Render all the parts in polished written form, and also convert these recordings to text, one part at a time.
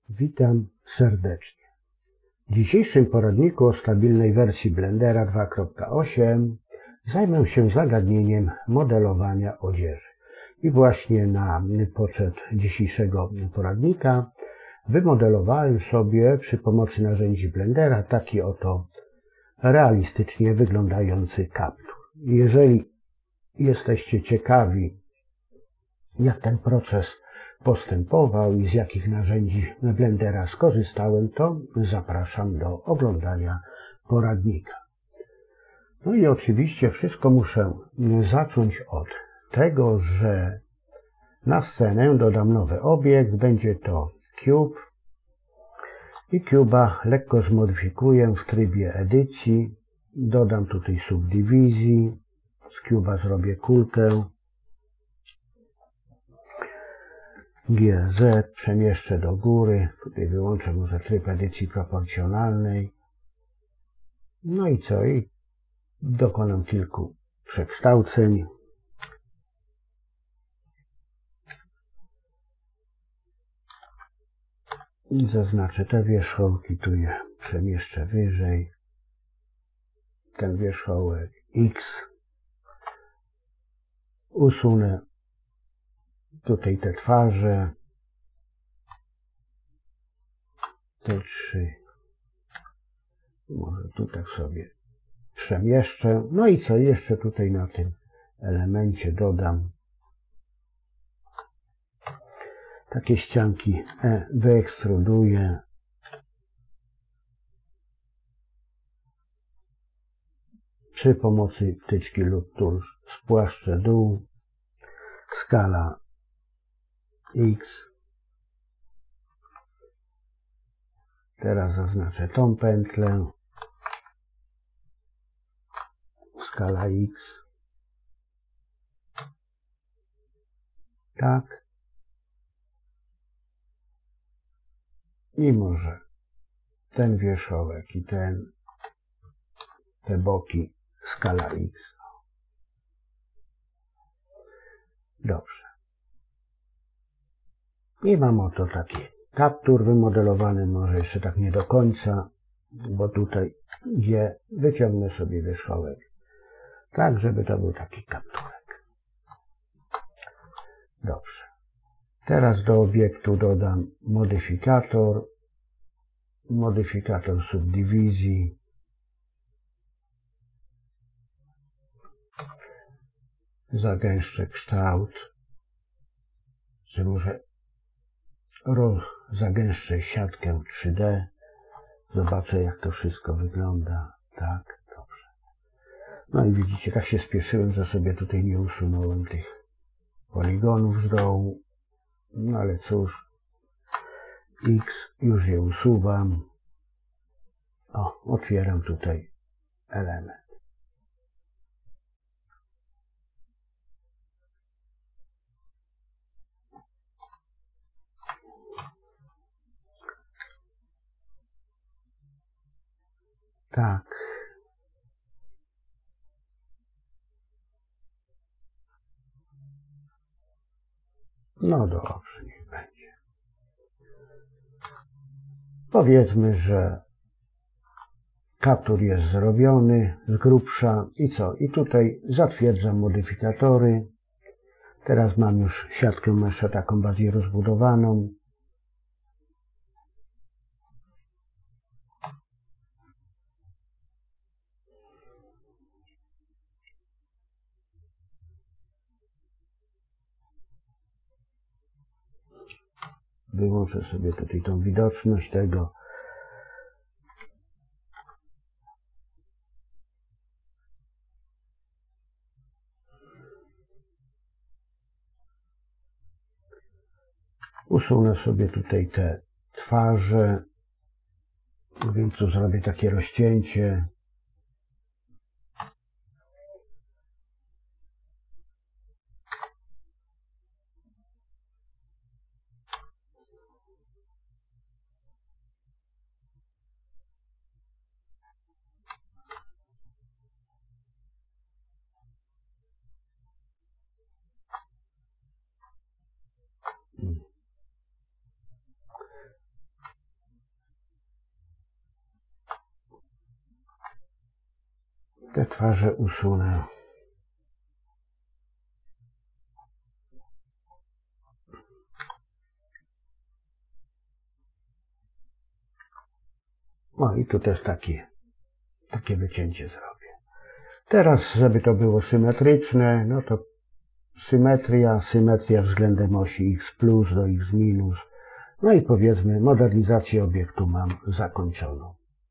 Witam serdecznie. W dzisiejszym poradniku o stabilnej wersji Blendera 2.8 zajmę się zagadnieniem modelowania odzieży. I właśnie na poczet dzisiejszego poradnika wymodelowałem sobie przy pomocy narzędzi Blendera taki oto realistycznie wyglądający kaptur. Jeżeli jesteście ciekawi, jak ten proces postępował i z jakich narzędzi Blendera skorzystałem, to zapraszam do oglądania poradnika. No i oczywiście wszystko muszę zacząć od tego, że na scenę dodam nowy obiekt, będzie to Cube i Cube'a lekko zmodyfikuję w trybie edycji, dodam tutaj subdywizji, z Cube'a zrobię kulkę, GZ przemieszczę do góry, tutaj wyłączę może tryb edycji proporcjonalnej. No i co? I dokonam kilku przekształceń. I zaznaczę te wierzchołki, tu je przemieszczę wyżej. Ten wierzchołek X. Usunę tutaj te twarze. Te trzy. Może tu tak sobie przemieszczę. No i co? Jeszcze tutaj na tym elemencie dodam takie ścianki wyekstruduję. Przy pomocy wtyczki lub tusz spłaszczę dół. Skala X. Teraz zaznaczę tą pętlę. Skala X. Tak. I może ten wierzchołek i te boki skala X. Dobrze. I mam oto taki kaptur wymodelowany, może jeszcze tak nie do końca, bo tutaj gdzie wyciągnę sobie wierzchołek, tak żeby to był taki kapturek. Dobrze. Teraz do obiektu dodam modyfikator subdywizji. Zagęszczę kształt, że może zagęszczę siatkę 3D. Zobaczę, jak to wszystko wygląda. Tak, dobrze. No i widzicie, tak się spieszyłem, że sobie tutaj nie usunąłem tych poligonów z dołu. No ale cóż, X już je usuwam. O, otwieram tutaj element. Tak. No dobrze, niech będzie. Powiedzmy, że kaptur jest zrobiony z grubsza i co? I tutaj zatwierdzam modyfikatory. Teraz mam już siatkę mesza taką bardziej rozbudowaną. Wyłączę sobie tutaj tą widoczność tego. Usunę sobie tutaj te twarze, więc tu zrobię takie rozcięcie. Te twarze usunę. No i tu też takie wycięcie zrobię. Teraz, żeby to było symetryczne, no to symetria względem osi x plus do x minus. No i powiedzmy, modernizację obiektu mam zakończoną.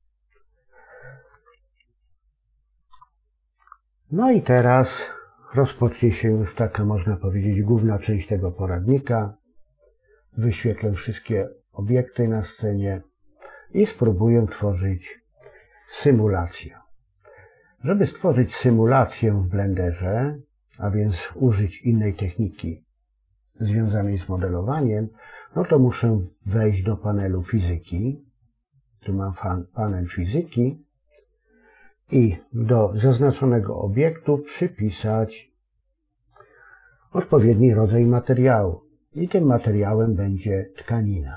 No i teraz rozpocznie się już taka, można powiedzieć, główna część tego poradnika. Wyświetlę wszystkie obiekty na scenie i spróbuję tworzyć symulację. Żeby stworzyć symulację w Blenderze, a więc użyć innej techniki związanej z modelowaniem, no to muszę wejść do panelu fizyki. Tu mam panel fizyki i do zaznaczonego obiektu przypisać odpowiedni rodzaj materiału. I tym materiałem będzie tkanina.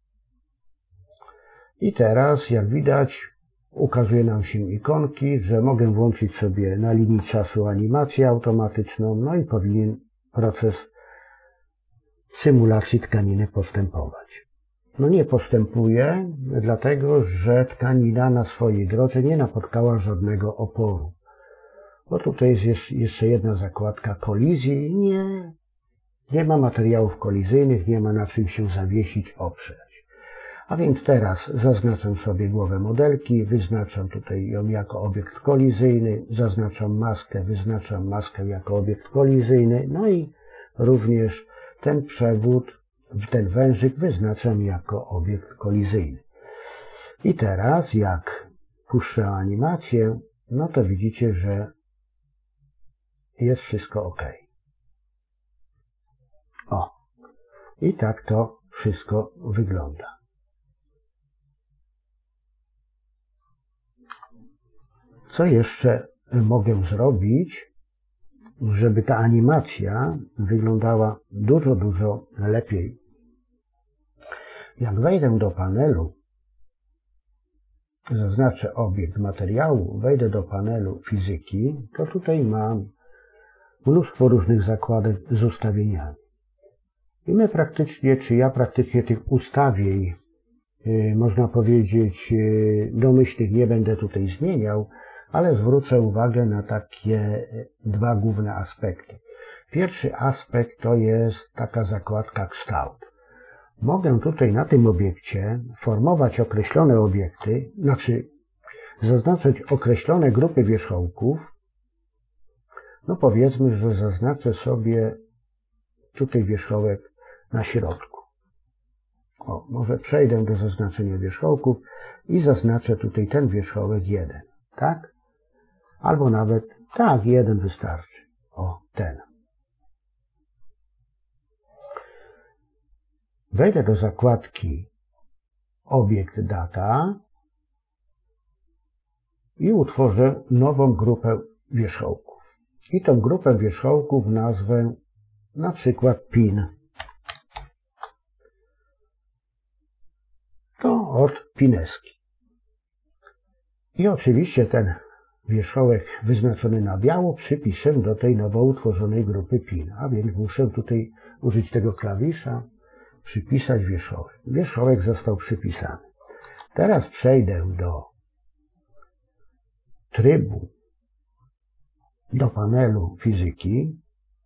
I teraz, jak widać, ukazuje nam się ikonki, że mogę włączyć sobie na linii czasu animację automatyczną, no i powinien proces symulacji tkaniny postępować. No nie postępuje, dlatego że tkanina na swojej drodze nie napotkała żadnego oporu. Bo tutaj jest jeszcze jedna zakładka kolizji. Nie ma materiałów kolizyjnych, nie ma na czym się zawiesić, oprzeć. A więc teraz zaznaczam sobie głowę modelki, wyznaczam tutaj ją jako obiekt kolizyjny, zaznaczam maskę, wyznaczam maskę jako obiekt kolizyjny, no i również ten przewód, ten wężyk wyznaczam jako obiekt kolizyjny. I teraz jak puszczę animację, no to widzicie, że jest wszystko ok. O, i tak to wszystko wygląda. Co jeszcze mogę zrobić, żeby ta animacja wyglądała dużo lepiej? Jak wejdę do panelu, zaznaczę obiekt materiału, wejdę do panelu fizyki, to tutaj mam mnóstwo różnych zakładek z ustawieniami. I ja praktycznie tych ustawień, można powiedzieć, domyślnych nie będę tutaj zmieniał, ale zwrócę uwagę na takie dwa główne aspekty. Pierwszy aspekt to jest taka zakładka kształt. Mogę tutaj na tym obiekcie formować określone obiekty, znaczy zaznaczyć określone grupy wierzchołków. No powiedzmy, że zaznaczę sobie tutaj wierzchołek na środku. O, może przejdę do zaznaczenia wierzchołków i zaznaczę tutaj ten wierzchołek 1, tak? Albo nawet, tak, 1 wystarczy. O, ten. Wejdę do zakładki Obiekt Data i utworzę nową grupę wierzchołków. I tą grupę wierzchołków nazwę na przykład PIN. To od Pineski. I oczywiście ten wierzchołek wyznaczony na biało przypiszę do tej nowo utworzonej grupy PIN. A więc muszę tutaj użyć tego klawisza, przypisać wierzchołek. Wierzchołek został przypisany. Teraz przejdę do trybu, do panelu fizyki.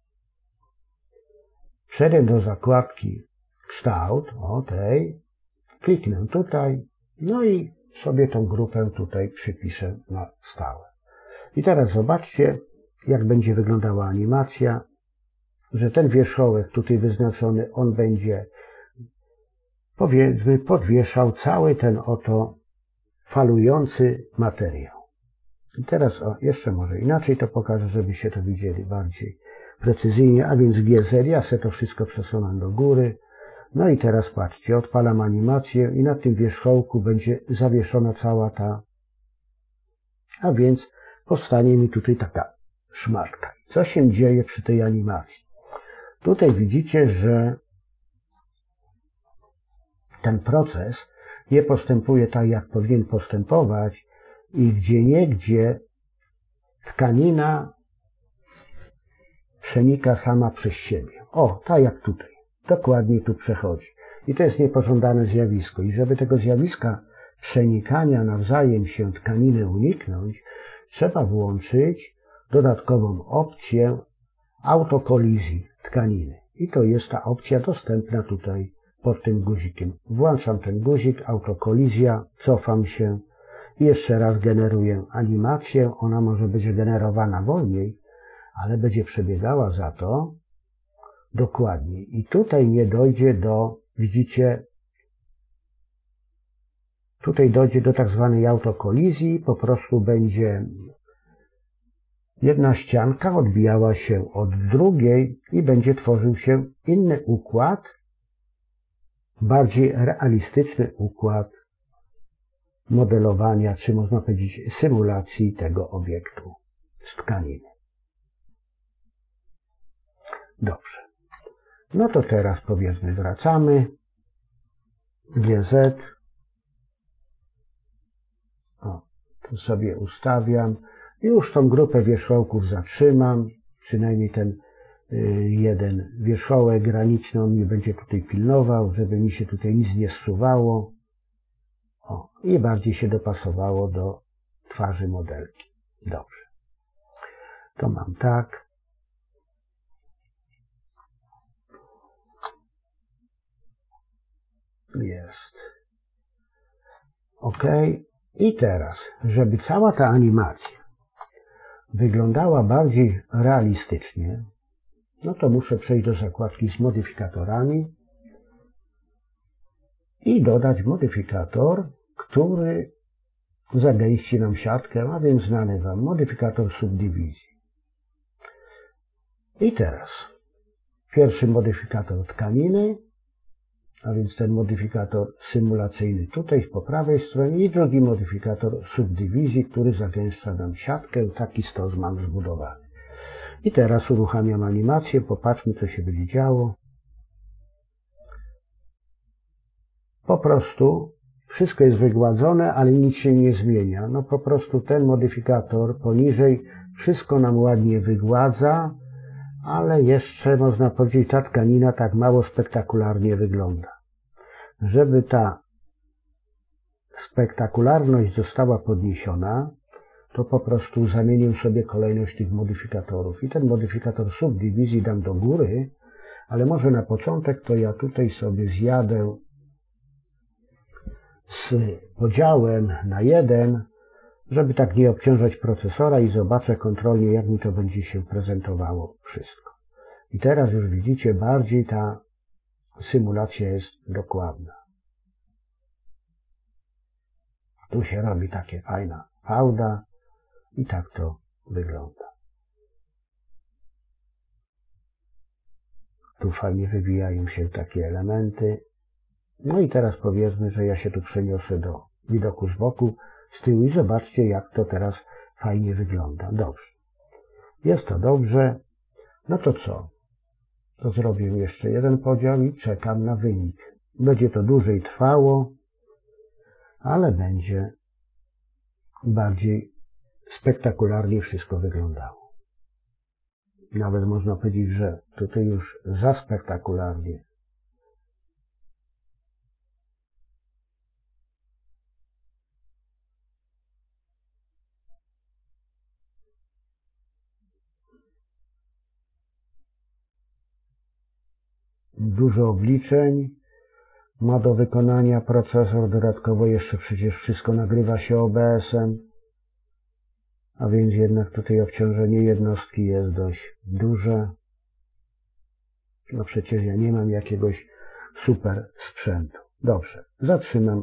Przejdę do zakładki kształt, o tej, kliknę tutaj, no i sobie tą grupę tutaj przypiszę na stałe. I teraz zobaczcie, jak będzie wyglądała animacja, że ten wierzchołek tutaj wyznaczony, on będzie, powiedzmy, podwieszał cały ten oto falujący materiał. I teraz jeszcze może inaczej to pokażę, żebyście to widzieli bardziej precyzyjnie, a więc GZ, ja sobie to wszystko przesunę do góry. No i teraz patrzcie, odpalam animację i na tym wierzchołku będzie zawieszona cała ta, a więc powstanie mi tutaj taka szmatka. Co się dzieje przy tej animacji? Tutaj widzicie, że ten proces nie postępuje tak, jak powinien postępować i gdzieniegdzie tkanina przenika sama przez siebie. O, tak jak tutaj. Dokładnie tu przechodzi. I to jest niepożądane zjawisko. I żeby tego zjawiska przenikania nawzajem się tkaniny uniknąć, trzeba włączyć dodatkową opcję autokolizji tkaniny. I to jest ta opcja dostępna tutaj pod tym guzikiem. Włączam ten guzik, autokolizja, cofam się i jeszcze raz generuję animację. Ona może być generowana wolniej, ale będzie przebiegała za to dokładnie. I tutaj nie dojdzie do, widzicie, tutaj dojdzie do tak zwanej autokolizji, po prostu będzie jedna ścianka odbijała się od drugiej i będzie tworzył się inny układ, bardziej realistyczny układ modelowania, czy można powiedzieć symulacji tego obiektu z tkaniny. Dobrze. No to teraz powiedzmy wracamy. GZ. O, tu sobie ustawiam. Już tą grupę wierzchołków zatrzymam. Przynajmniej ten jeden wierzchołek graniczny on mi będzie tutaj pilnował, żeby mi się tutaj nic nie zsuwało. O, i bardziej się dopasowało do twarzy modelki. Dobrze. To mam tak. Jest. OK. I teraz, żeby cała ta animacja wyglądała bardziej realistycznie, no to muszę przejść do zakładki z modyfikatorami i dodać modyfikator, który zagęści nam siatkę, a więc znany Wam modyfikator subdywizji. I teraz pierwszy modyfikator tkaniny, a więc ten modyfikator symulacyjny tutaj po prawej stronie i drugi modyfikator subdywizji, który zagęszcza nam siatkę. Taki stos mam zbudowany. I teraz uruchamiam animację. Popatrzmy, co się będzie działo. Po prostu wszystko jest wygładzone, ale nic się nie zmienia. No po prostu ten modyfikator poniżej wszystko nam ładnie wygładza, ale jeszcze można powiedzieć, ta tkanina tak mało spektakularnie wygląda. Żeby ta spektakularność została podniesiona, to po prostu zamienię sobie kolejność tych modyfikatorów. I ten modyfikator subdywizji dam do góry, ale może na początek to ja tutaj sobie zjadę z podziałem na 1, żeby tak nie obciążać procesora i zobaczę kontrolnie, jak mi to będzie się prezentowało wszystko. I teraz już widzicie, bardziej ta symulacja jest dokładna. Tu się robi takie fajna fałda i tak to wygląda. Tu fajnie wywijają się takie elementy. No i teraz powiedzmy, że ja się tu przeniosę do widoku z boku, z tyłu i zobaczcie, jak to teraz fajnie wygląda. Dobrze. Jest to dobrze. No to co? To zrobię jeszcze jeden podział i czekam na wynik. Będzie to dłużej trwało, ale będzie bardziej spektakularnie wszystko wyglądało. Nawet można powiedzieć, że tutaj już za spektakularnie. Dużo obliczeń ma do wykonania procesor, dodatkowo jeszcze przecież wszystko nagrywa się OBS-em, a więc jednak tutaj obciążenie jednostki jest dość duże. No przecież ja nie mam jakiegoś super sprzętu. Dobrze, zatrzymam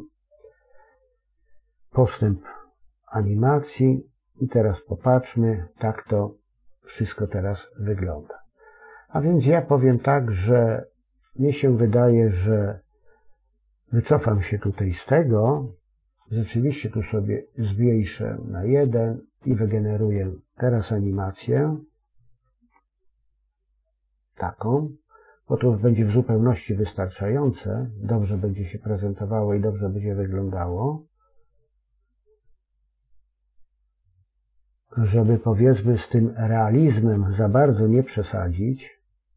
postęp animacji i teraz popatrzmy, tak to wszystko teraz wygląda. A więc ja powiem tak, że mnie się wydaje, że wycofam się tutaj z tego, rzeczywiście tu sobie zmniejszę na 1 i wygeneruję teraz animację taką, bo to już będzie w zupełności wystarczające, dobrze będzie się prezentowało i dobrze będzie wyglądało. żeby powiedzmy z tym realizmem za bardzo nie przesadzić,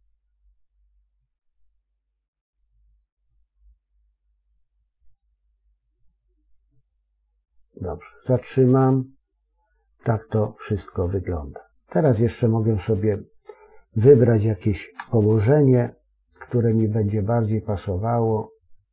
dobrze, zatrzymam. Tak to wszystko wygląda. Teraz jeszcze mogę sobie wybrać jakieś położenie, które mi będzie bardziej pasowało.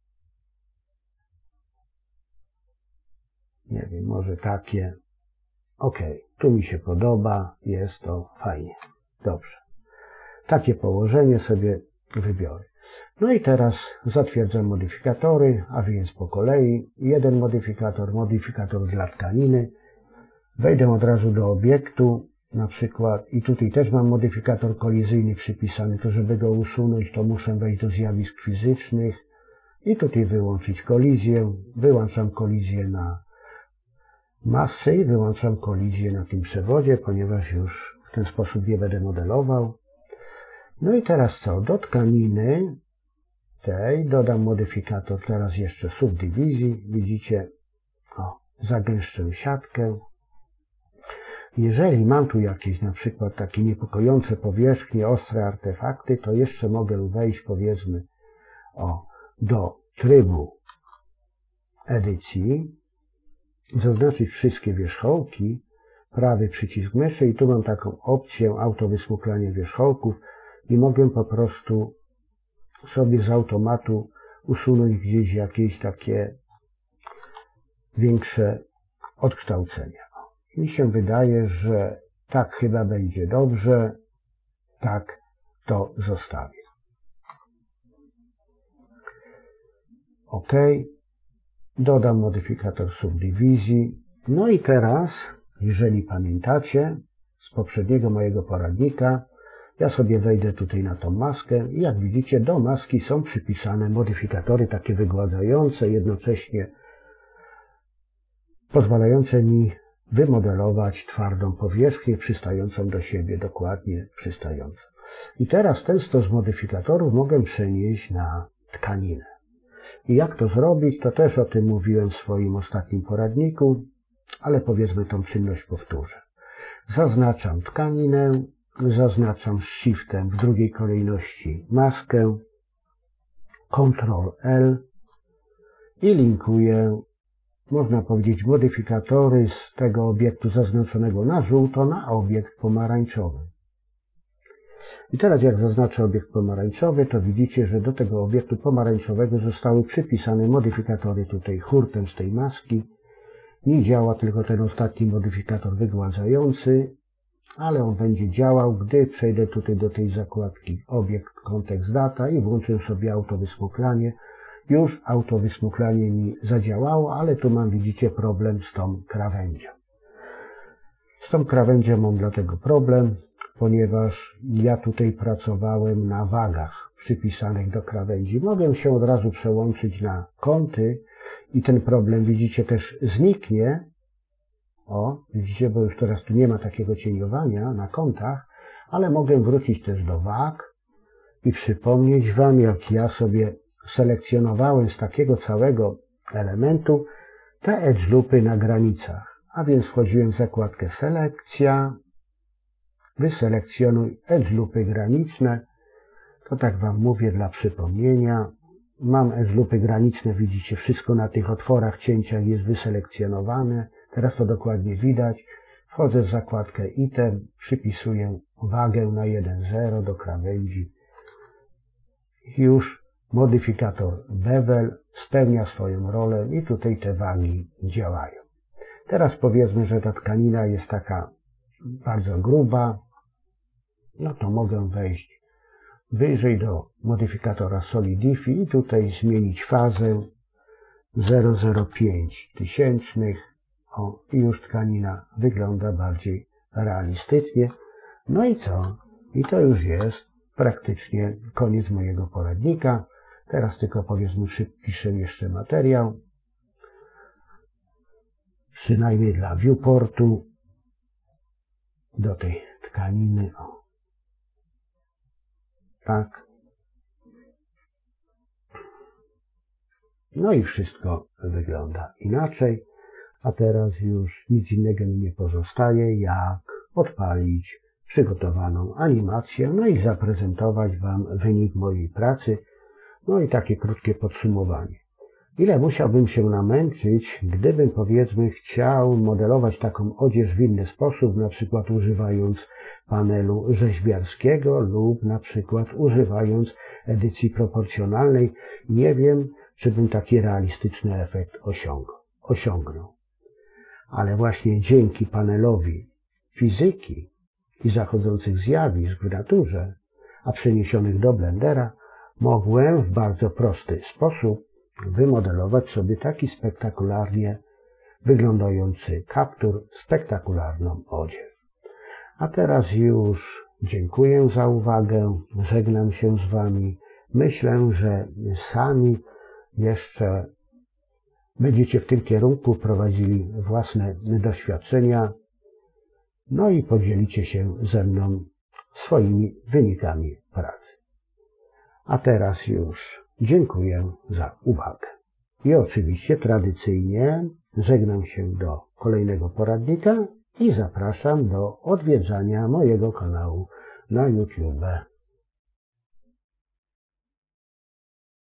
Nie wiem, może takie. Ok, tu mi się podoba, jest to fajnie. Dobrze. Takie położenie sobie wybiorę. No i teraz zatwierdzam modyfikatory, a więc po kolei. Jeden modyfikator dla tkaniny. Wejdę od razu do obiektu, na przykład, i tutaj też mam modyfikator kolizyjny przypisany, to żeby go usunąć, to muszę wejść do zjawisk fizycznych i tutaj wyłączyć kolizję. Wyłączam kolizję na masę i wyłączam kolizję na tym przewodzie, ponieważ już w ten sposób nie będę modelował. No i teraz co? Do tkaniny tej dodam modyfikator teraz jeszcze subdywizji. Widzicie, o, zagęszczę siatkę. Jeżeli mam tu jakieś na przykład takie niepokojące powierzchnie, ostre artefakty, to jeszcze mogę wejść powiedzmy do trybu edycji, zaznaczyć wszystkie wierzchołki, prawy przycisk myszy i tu mam taką opcję autowysmuklanie wierzchołków i mogę po prostu sobie z automatu usunąć gdzieś jakieś takie większe odkształcenia. Mi się wydaje, że tak chyba będzie dobrze, tak to zostawię. OK. Dodam modyfikator subdywizji. No i teraz, jeżeli pamiętacie z poprzedniego mojego poradnika, ja sobie wejdę tutaj na tą maskę i jak widzicie, do maski są przypisane modyfikatory takie wygładzające, jednocześnie pozwalające mi wymodelować twardą powierzchnię przystającą do siebie, dokładnie przystającą. I teraz ten stos modyfikatorów mogę przenieść na tkaninę. I jak to zrobić, to też o tym mówiłem w swoim ostatnim poradniku, ale powiedzmy tą czynność powtórzę. Zaznaczam tkaninę, zaznaczam z Shiftem w drugiej kolejności maskę, Ctrl+L i linkuję, można powiedzieć, modyfikatory z tego obiektu zaznaczonego na żółto na obiekt pomarańczowy. I teraz jak zaznaczę obiekt pomarańczowy, to widzicie, że do tego obiektu pomarańczowego zostały przypisane modyfikatory tutaj hurtem z tej maski. Nie działa tylko ten ostatni modyfikator wygładzający, ale on będzie działał, gdy przejdę tutaj do tej zakładki obiekt, kontekst, data i włączę sobie autowysmuklanie. Już autowysmuklanie mi zadziałało, ale tu mam, widzicie, problem z tą krawędzią. Z tą krawędzią mam dlatego problem, ponieważ ja tutaj pracowałem na wagach przypisanych do krawędzi. Mogę się od razu przełączyć na kąty i ten problem, widzicie, też zniknie. O, widzicie, bo już teraz tu nie ma takiego cieniowania na kątach, ale mogę wrócić też do wag i przypomnieć Wam, jak ja sobie selekcjonowałem z takiego całego elementu te edge loopy na granicach. A więc wchodziłem w zakładkę selekcja, wyselekcjonuj edge loopy graniczne. To tak Wam mówię dla przypomnienia. Mam edge loopy graniczne, widzicie, wszystko na tych otworach, cięciach jest wyselekcjonowane. Teraz to dokładnie widać. Wchodzę w zakładkę item, przypisuję wagę na 1,0 do krawędzi. Już modyfikator bevel spełnia swoją rolę i tutaj te wagi działają. Teraz powiedzmy, że ta tkanina jest taka bardzo gruba. No to mogę wejść wyżej do modyfikatora Solidify i tutaj zmienić fazę 0,05 tysięcznych. O, i już tkanina wygląda bardziej realistycznie. No i co? I to już jest praktycznie koniec mojego poradnika. Teraz tylko powiedzmy przypiszę jeszcze materiał. Przynajmniej dla viewportu do tej tkaniny. O. Tak. No i wszystko wygląda inaczej. A teraz już nic innego mi nie pozostaje, jak odpalić przygotowaną animację, no i zaprezentować Wam wynik mojej pracy, no i takie krótkie podsumowanie. Ile musiałbym się namęczyć, gdybym, powiedzmy, chciał modelować taką odzież w inny sposób, na przykład używając panelu rzeźbiarskiego lub na przykład używając edycji proporcjonalnej. Nie wiem, czy bym taki realistyczny efekt osiągnął. Ale właśnie dzięki panelowi fizyki i zachodzących zjawisk w naturze, a przeniesionych do Blendera, mogłem w bardzo prosty sposób wymodelować sobie taki spektakularnie wyglądający kaptur, spektakularną odzież. A teraz już dziękuję za uwagę, żegnam się z Wami. Myślę, że sami jeszcze będziecie w tym kierunku prowadzili własne doświadczenia, no i podzielicie się ze mną swoimi wynikami pracy. A teraz już dziękuję za uwagę. I oczywiście tradycyjnie żegnam się do kolejnego poradnika i zapraszam do odwiedzania mojego kanału na YouTube.